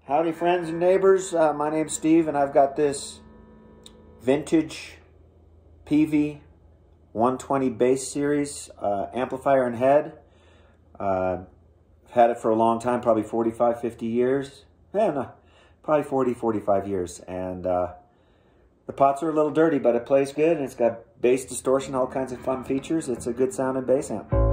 Howdy friends and neighbors, my name's Steve and I've got this vintage Peavey 120 bass series amplifier and head. I've had it for a long time, probably 45, 50 years. No, probably 40, 45 years. And the pots are a little dirty, but it plays good and it's got bass distortion, all kinds of fun features. It's a good sounding bass amp.